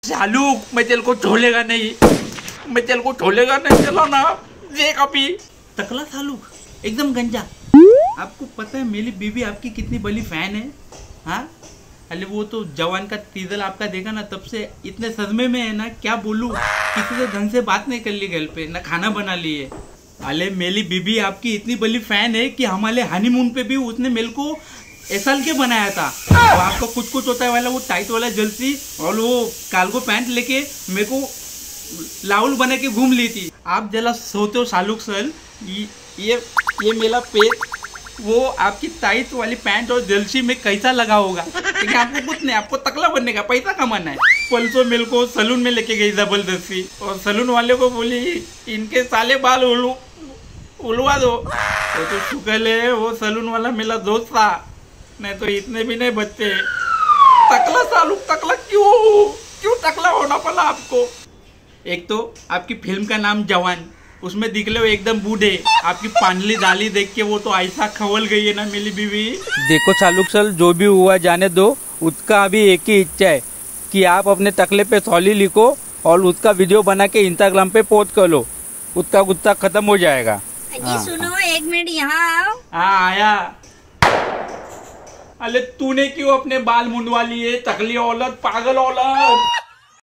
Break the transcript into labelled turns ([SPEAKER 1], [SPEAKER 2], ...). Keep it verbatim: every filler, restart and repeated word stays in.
[SPEAKER 1] सालूक, मैं तेरे को छोड़ेगा नहीं, मैं तेरे को छोड़ेगा नहीं। चलो ना, देख अभी।
[SPEAKER 2] टकला सालूक, एकदम गंजा। आपको पता है मेरी बीवी आपकी कितनी बड़ी फैन है? हाँ, अरे वो तो जवान का टीजर आपका देखा ना, तब से इतने सदमे में है ना, क्या बोलूं। किसी से ढंग से बात नहीं कर ली घर पे, ना खाना बना लिए। अरे मेरी बीबी आपकी इतनी बड़ी फैन है कि हमारे हनीमून पे भी उसने मेरे को ऐसा के बनाया था। तो आपका कुछ कुछ होता है वाला वो टाइट वाला जर्सी और वो कार्गो पैंट लेके मेरे को लाउल बना के घूम ली थी। आप जरा सोते हो सालुक सर, ये ये, ये मेरा पेट वो आपकी टाइट वाली पैंट और जर्सी में कैसा लगा होगा। लेकिन आपको कुछ नहीं, आपको तकला बनने का, पैसा कमाना है। परसों मेरे को सलून में लेके गई जबरदस्ती, और सलून वाले को बोली इनके साले बाल उलू उलवा दो। वो तो शुक्र है वो सलून वाला मेरा दोस्त था, नहीं तो इतने भी नहीं बचते। टकला सालू, टकला क्यों क्यों टकला होना पड़ा आपको? एक तो आपकी फिल्म का नाम जवान, उसमें दिख लो एकदम बूढ़े। आपकी पांडली दाली देख के वो तो ऐसा खवल गई है ना मेरी बीवी।
[SPEAKER 3] देखो सालुक सर, जो भी हुआ जाने दो। उसका अभी एक ही इच्छा है कि आप अपने टकले पे सॉली लिखो और उसका वीडियो बना के इंस्टाग्राम पे पोस्ट कर लो, उसका गुस्सा खत्म हो जाएगा।
[SPEAKER 4] जी सुनो, एक मिनट यहाँ आओ।
[SPEAKER 1] हाँ आया। अरे तूने क्यों अपने बाल मुंडवा लिए? टकली औरत, पागल औरत।